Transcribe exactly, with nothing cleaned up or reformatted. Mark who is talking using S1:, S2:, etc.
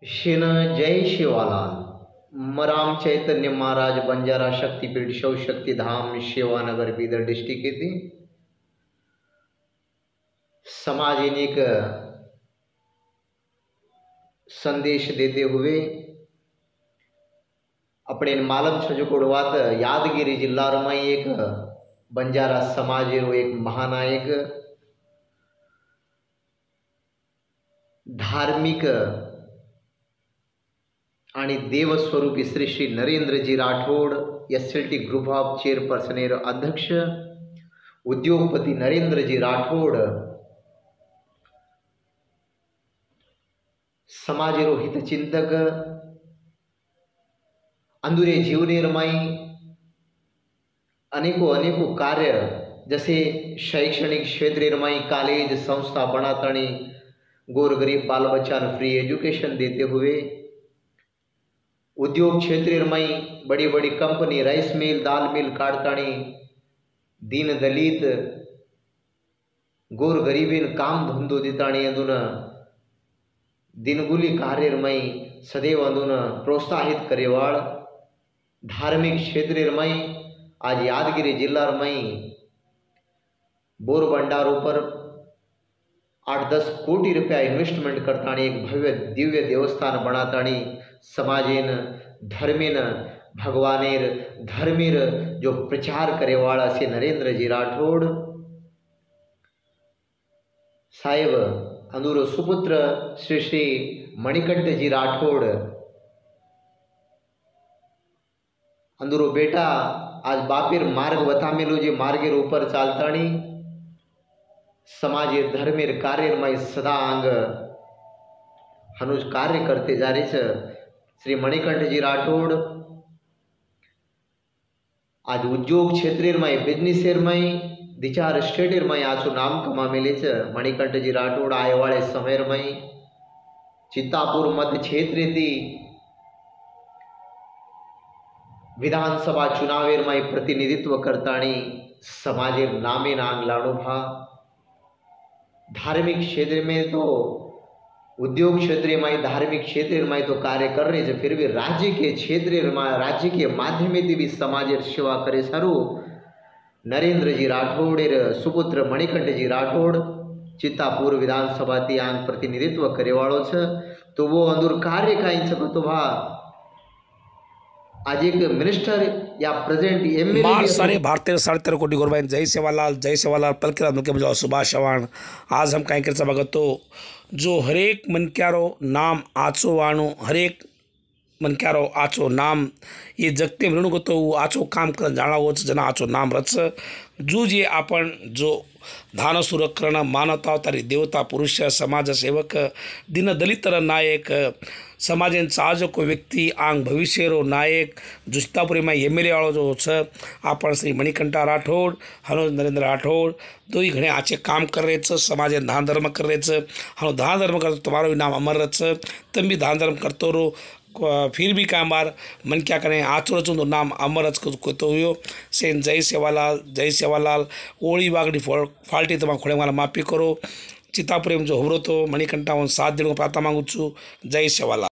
S1: Shin जय शिवालाल मराम चैतन्य महाराज बंजारा शक्तिपीठ Shiv Shakti Dham Shivanagar Bidar district येथे समाजीने एक संदेश देते हुए अपने मालम छजकोड़वात यादगिरी जिल्ला में एक बंजारा समाज एक महानायक धार्मिक आणि देवस्वरूपी Shri Shri Narendraji Rathod S L T group of chairperson अध्यक्ष उद्योगपति नरेंद्रजी राठोड समाजेरो हितचिंतक अंदुरे जीवनेरमाई अनेकों अनेकों कार्य जसे शैक्षणिक क्षेत्रेरमाई कॉलेज संस्था बनातानी गोरगरीब बाल बच्चा फ्री एजुकेशन देते हुए उद्योग क्षेत्र में बड़ी बड़ी कंपनी राइस मिल दाल मिल कारखाने दीन दलित गोर गरीबीन काम धंधो दिताणी अदून दिनगुली कार्य में सदैव अदून प्रोत्साहित करेवाड़ धार्मिक क्षेत्र में आज यादगिरी जिला में बोरबंडारों पर आठ दस कोटी रुपया इन्वेस्टमेंट करतानी एक भव्य दिव्य देवस्थान बनातानी समाजेन धर्मेन भगवानेर धर्मेर जो प्रचार करेवाड़ा से नरेंद्रजी राठोड साहेब अंदूरो सुपुत्र श्री श्री मणिकंठजी राठोड अंदूरो बेटा आज बापेर मार्ग बतामेलो जे मार्गेर ऊपर चालतानी समाजेर धर्मेर कार्य में सदा अंग हनुज कार्य करते जा रहे श्री मणिकंठजी राठोड आज उद्योग क्षेत्र में बिजनेसर में दिचार स्टेटर में आचो नाम कमा मिले मणिकंठजी राठोड आए वाले समय में चित्तापुर मध्य क्षेत्र थी विधानसभा चुनावेर में प्रतिनिधित्व करतानी समाजेर नामे नांग लाडो भा धार्मिक क्षेत्र में तो उद्योग क्षेत्र में धार्मिक क्षेत्र में तो कार्य कर रहे हैं, फिर भी राज्य के क्षेत्र में राज्य के माध्यम भी समाज सेवा करे सारू नरेंद्रजी राठोड सुपुत्र मणिकंठजी राठोड चित्तापुर विधानसभा ती आंग प्रतिनिधित्व करेवाड़ो छ तो वो अंदर कार्य काई सको तो भा आज एक मिनिस्टर या प्रेजेंट एमएलए
S2: सारे भारतीय साढ़े तेरह कोटी गोरबाइन जय सेवालाल जय सेवालाल पलकेरा मुख्य बजाओ सुभाष चव्हाण आज हम कहीं कर बगत तो जो हरेक मनक्यारो नाम आचो वाणो हरेक मनक्यारो आचो नाम ये जगते ऋण को तो आचो काम कर जाना वो जना आचो नाम रच जो जे आपण जो धान सुरकरण मानवतावतारी देवता पुरुष समाज सेवक दीन दलितर नायक समाजेन साहजको व्यक्ति आंग भविष्यरो नायक जुस्तापुरी में एम एल ए वालों जो छ आपण श्री मणिकंठा राठोड हनुज नरेंद्र राठोड दो ही घने आचे काम कर रहे छ समाजे दान धर्म कर रहे छ हनु दान धर्म कर तुम्हारो भी नाम अमर छ तुम भी दान धर्म करतो रो फिर भी काम बार मन क्या करें आचो रचो तो नाम अमर तो हुयो सेन जय सेवालाल जय सेवालाल ओड़ी वागड़ी फाल्टी तमाम खोड़े वाला माफी करो चित्तापुरी में जो हो तो मणिकंठा सात दिन को प्रार्थना मांगू छू जय सेवालाल।